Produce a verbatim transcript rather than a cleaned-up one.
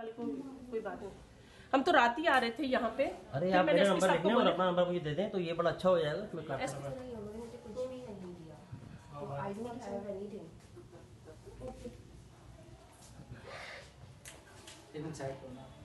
कल को कोई बात नहीं, हम तो रात ही आ रहे थे यहाँ पे। अरे आप मेरा नंबर लिख लें और अपना नंबर मुझे दे दें तो ये बड़ा अच्छा हो जाएगा। मैं काट ऐसा नहीं, उन्होंने मुझे कुछ भी नहीं दिया, I don't have anything. Side